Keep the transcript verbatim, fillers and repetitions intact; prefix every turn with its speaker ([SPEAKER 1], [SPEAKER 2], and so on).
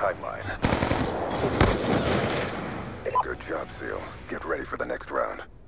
[SPEAKER 1] timeline. Good job, SEALs. Get ready for the next round.